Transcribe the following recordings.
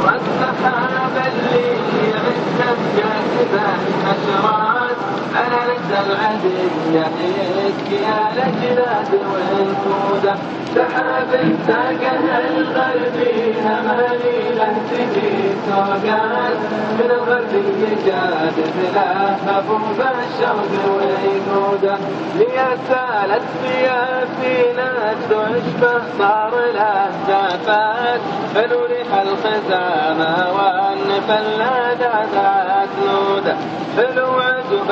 السحاب اللي عزت كاتبا نشرات على لسه العدية يسقي الأجناد والفودة سحاب ساقها الغربي هماليله تجي سوقات من الغربي جادت لها فوق الشرق ويقوده ليسالت فيها في ناس تشبه صار له زافات فنريح الخزامة والنفل ذات نوده فلو عزب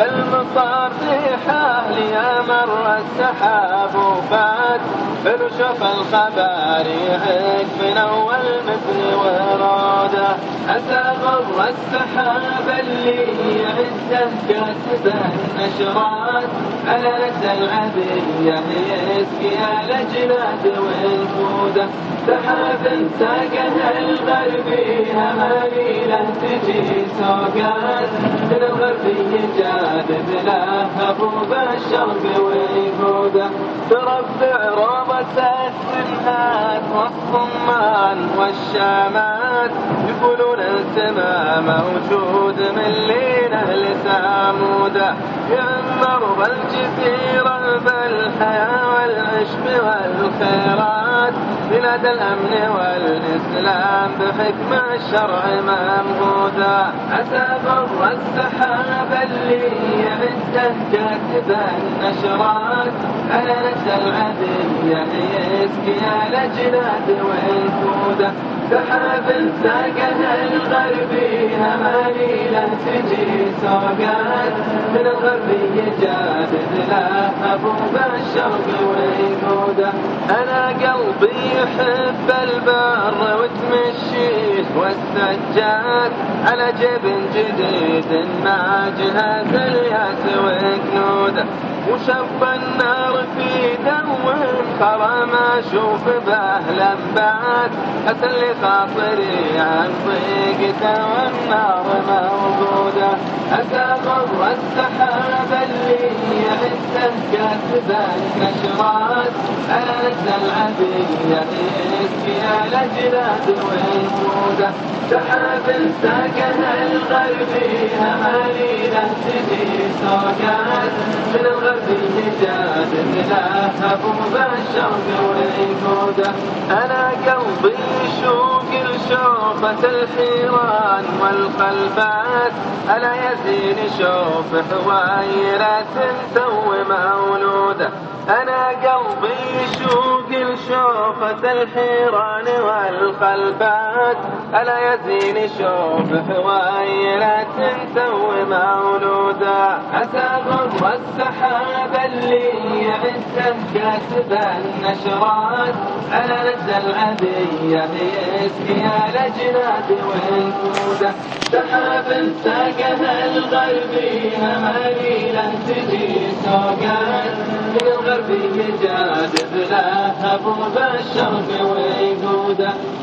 المصابيح ليا مر السحاب وفات فلو شوف الخباريح في اول مثل وراده أتى غر السحاب اللي عزه كاتبا نشرات على لسه العدية يسقي الأجناد والفودة سحاب ساقها الغربي هماليله تجي سوقات من الغربي جادت لها فوق الشرق ويقوده تربع روضة السمات والصمان والشامات يقولون السما موجود من ليله لساموده يعمر الجزيرة بالحياة والعشب والخيرات بلاد الأمن والإسلام بحكم الشرع ممهودا أتى غر السحاب اللي عزه كاتبا نشرات على لسه العدية يسقي الأجناد والفودة سحاب ساقها الغربي هماليله تجي سوقات من الغربي جادت لها فوق الشرق ويقوده أنا قلبي يحب البر وتمشيه والسجاد على جبن جديد مع جهاز الياس وكنوده وشب النار في دم خرى ما اشوف به لمبات اسلي خاطري عن ضيقته والنار موجوده اتى غر السحاب اللي عزه كاتبا نشرات على لسه العدية يسقي الأجناد والفودة سحاب ساقها الغربي هماليله تجي سوقات من الغربي جادت لها فوق الشرق ويقوده أنا قلبي يشوق لشوفة الحيران والقلبات ألا يزين شوف حوايرة تو مولوده أنا قلبي يشوق لشوفة الحيران والقلبات ألا يزين شوف حوايرة تو مولوده أتى غر السحاب اللي عزه كاتبا نشرات على لسه العدية يسقي الأجناد والفودة سحاب ساقها الغربي هماليله تجي سوقات من الغربي جادت لها فوق الشرق ويقوده